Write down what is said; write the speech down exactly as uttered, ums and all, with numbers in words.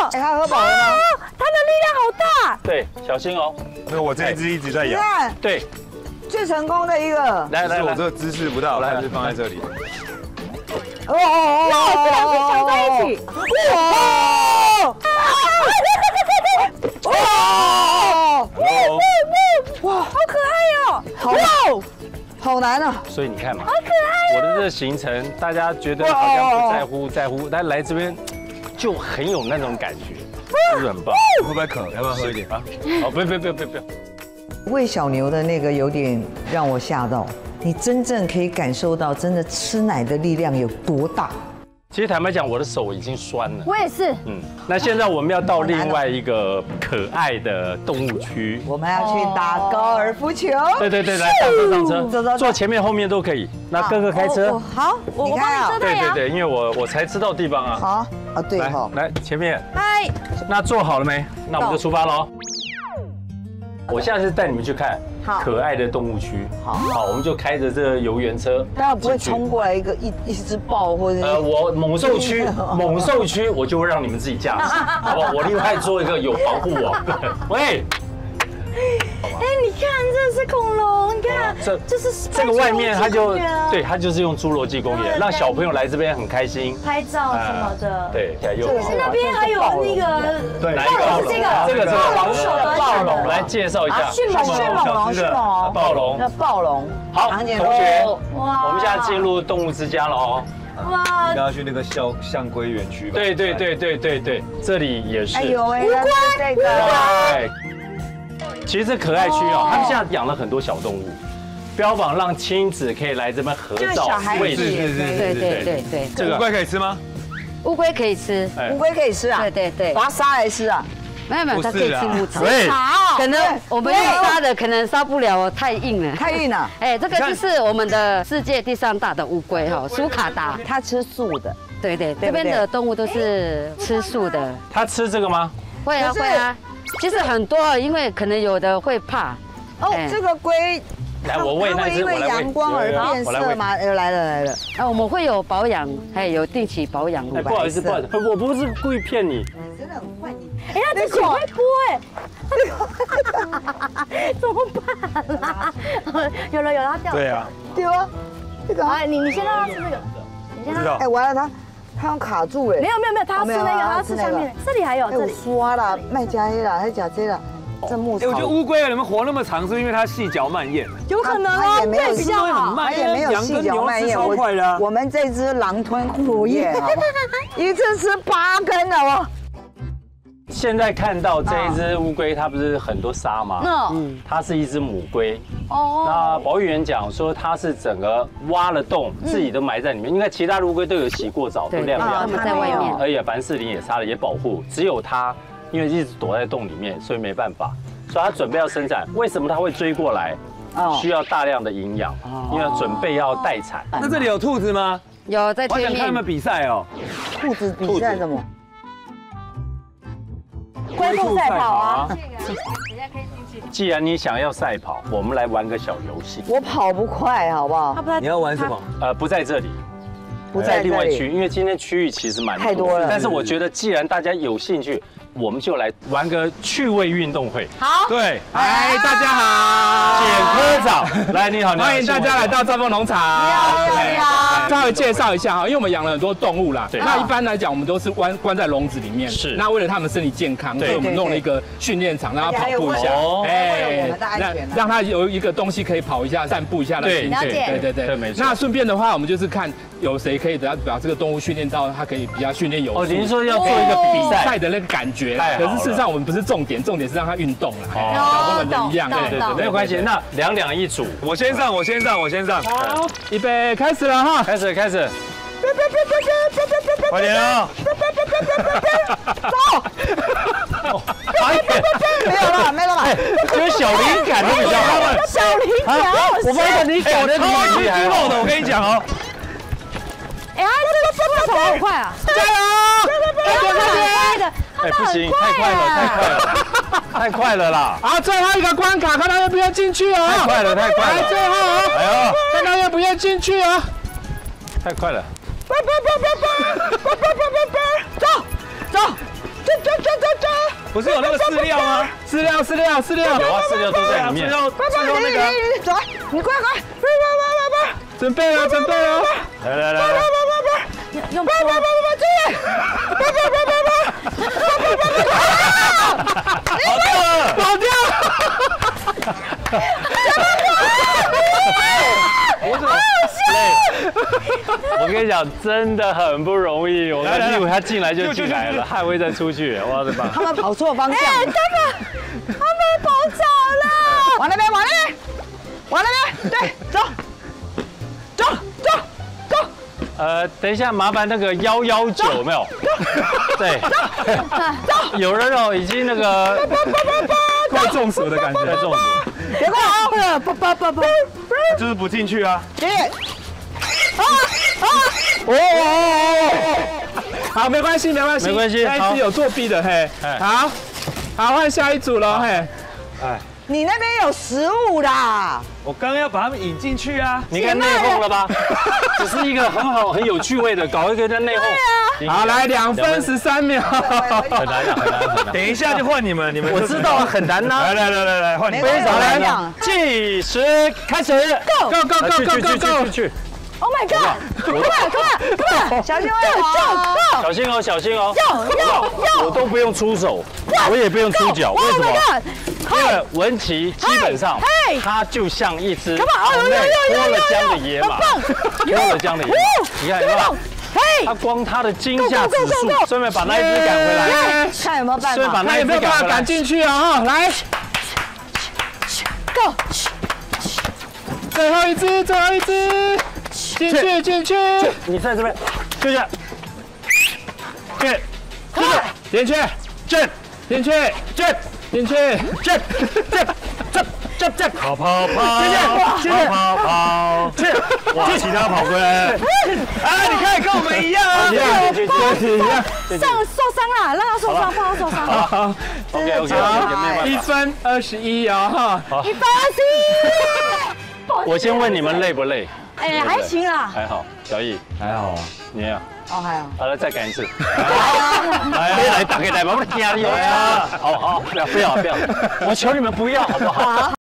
哎，他喝饱了吗？ 他的力量好大。 对，小心哦。 没有，我这一只一直在咬。 看， 对， 最成功的一个。 来来来， 我这个姿势不到，来，就放在这里。 哦哦哦！ 哇，这两只抢在一起。 哇！哇！ 好可爱哦！ 好，好难啊！ 所以你看嘛， 好可爱。 我的这个行程，大家觉得好像不在乎在乎，但来这边就很有那种感觉，是不是很棒？ 会不会渴？要不要喝一点啊？ 好，不要不要不要不要不要。 喂小牛的那个有点让我吓到，你真正可以感受到真的吃奶的力量有多大。 其实坦白讲，我的手已经酸了。 我也是。 嗯，那现在我们要到另外一个可爱的动物区。 我们要去打高尔夫球。 对对对，来上车上车， 走走， 坐前面后面都可以。那哥哥开车。 好， 你看啊。 对对对，因为我我才知道地方啊。 好啊，对哈。 来前面。 嗨。 那坐好了没？那我们就出发喽。我现在是带你们去看可爱的动物区。好，好，我们就开着这个游园车。 当然不会冲过来一个一一只豹或者。呃， 我猛兽区，猛兽区我就会让你们自己驾驶，好不好？我另外做一个有防护网。喂。 哎，你看，这是恐龙，你看， 这这是这个外面它就对，它就是用侏罗纪公园，让小朋友来这边很开心， 拍照什么的。 对，又那边还有那个， 对，哪一个？ 这个这个是暴手的暴龙， 来介绍一下。 迅猛迅猛龙，迅猛龙， 暴龙， 那暴龙。 好，同学，哇，我们现在进入动物之家了哦。 哇！你刚刚去那个象象龟园区吧？ 对对对对对对，这里也是。 哎呦喂， 乌龟， 这个。 其实这可爱区啊，他们现在养了很多小动物，标榜让亲子可以来这边合照、喂食。 对对对对对对。 这个乌龟可以吃吗？ 乌龟可以吃， 乌龟可以吃啊？ 对对对， 把它杀来吃啊？ 没有没有，它可以吃牧草。 草， 可能我们用杀的可能杀不了哦，太硬了。 太硬了。 哎，这个就是我们的世界第三大的乌龟哈，苏卡达， 它吃素的。 对对，这边的动物都是吃素的。 它吃这个吗？ 会啊会啊。其实很多，因为可能有的会怕。 哦，这个龟， 来我喂那只， 因为阳光而变色吗？呃，来了来了。 啊，我们会有保养，还有定期保养。 哎，不好意思，不好意思，我不是故意骗你。 真的很坏你。 哎，它自己会播哎，怎么办啦？有了有了，它掉。 对啊。 对啊，这个。 哎，你你先让它吃这个，你先让。 哎，完了它。它要卡住哎！ 没有没有没有，它要吃那个，它要吃下面。这里还有，这里刷啦，卖加黑啦，还加这啦，这牧草。 我觉得乌龟啊，你们活那么长，是因为它细嚼慢咽。 有可能啊， 也没有比较好， 它也没有细嚼慢咽。 超快的。 我们这只狼吞虎咽，好不好？一次吃八根的哦。 现在看到这一只乌龟，它不是很多沙吗？嗯，它是一只母龟。哦。那保育员讲说，它是整个挖了洞，自己都埋在里面。因为其他乌龟都有洗过澡，都亮亮的， 在外面。 而且凡士林也擦了，也保护。只有它，因为一直躲在洞里面，所以没办法。所以它准备要生产。为什么它会追过来？需要大量的营养，因为准备要待产。 那这里有兔子吗？ 有，在前面。 我想看他们比赛哦。 兔子比赛什么？ 龟兔赛跑啊！ 既然你想要赛跑，我们来玩个小游戏。 我跑不快，好不好？ 你要玩什么？ 呃，不在这里， 不在另外区，因为今天区域其实蛮太多了。 但是我觉得，既然大家有兴趣，我们就来玩个趣味运动会。 好， 对，嗨，大家好， 简科长，来，你好， 欢迎大家来到兆丰农场。你好，你好。 稍微介绍一下哈，因为我们养了很多动物啦。 对。 那一般来讲，我们都是关关在笼子里面。 是。 那为了它们身体健康，所以我们弄了一个训练场，让它跑步一下。 哎， 那让它有一个东西可以跑一下、散步一下的心情。对对对对，没错。那顺便的话，我们就是看有谁可以把把这个动物训练到它可以比较训练有素。 哦，您说要做一个比赛的那个感觉，可是事实上我们不是重点，重点是让它运动了， 哦， 跟人一样。 对对对，没有关系。那两两一组， 我先上，我先上，我先上。 好，预备，开始了哈， 开始开始。 快点啊！ 走！没有了，没有了。 就是小灵感都比较好。 小灵感， 我发现你搞得比你还好的， 我跟你讲哦。 哎，这个跑好快啊！ 加油！ 快点，快点！ 哎，不行，太快了，太快了，太快了啦！ 好，最后一个关卡，看他愿不愿意进去哦。 太快了，太快了！ 来，最后哦， 哎呦， 看他愿不愿意进去哦。 太快了！ 走走走走走走走走走走走走不是有那个饲料吗？ 饲料，饲料，饲料， 有啊，饲料都在里面。 饲料，饲料那个。 走，你快快，快快快快！ 准备了，准备了。 来来来来。 用快快快快追！快快快快快！ 跑掉了， 跑掉！ 我怎么累？我跟你讲，真的很不容易。我刚以为他进来就进来了，还会再出去。我的妈！ 他们跑错方向。 哎，他们他们跑走了。 往那边，往那边，往那边，对，走，走走走。 呃，等一下，麻烦那个幺幺九有没有？对，有人哦，已经那个快中暑的感觉， 快中暑。 别过啊！不不不不， 就是不进去啊。 爷爷，啊啊！ 哦，好，没关系，没关系， 没关系。 那一只有作弊的，嘿，好，好，换下一组了，嘿。 哎， 你那边有食物啦！ 我刚刚要把他们引进去啊。 你看内讧了吧？只是一个很好、很有趣味的，搞一个在内讧。 好，来两分十三秒。 很难啊，很难，很难。 等一下就换你们，你们我知道很难呐。 来来来来来，换你们。 非常来难。 计时开始 ，Go Go Go Go Go Go！ 去去 Oh my god！ Come on come on come on！ 小心会滑。 小心哦，小心哦。 要要我都不用出手，我也不用出脚，为什么？因为文琪基本上它就像一只脱了缰的野马，脱了缰的野马。你看有没有？他光他的惊吓指数，顺便把那一只赶回来， 看有没有办顺便把法？ 那一只赶回来， 赶进去啊！来 ，Go！ 最后一只，最后一只，进去进去。 你在这边，就这样，对， 进去， 进， 进去， 进， 进去， 进，进，进，进，进， 跑跑跑，跑跑跑， 进， 哇，其他跑过来。哎，你看跟我们一样啊， 一样，一样， 上受伤了，让他受伤，不好受伤。 好 ，OK OK， 一分二十一啊哈， 一分二十一。 我先问你们累不累？ 哎，还行啊。 还好，小易还好啊。 你呀？ 哦，还好。 好了，再赶一次。来来，打给来吧，我惊你啊！好好，不要不要不要，我求你们不要，好不好？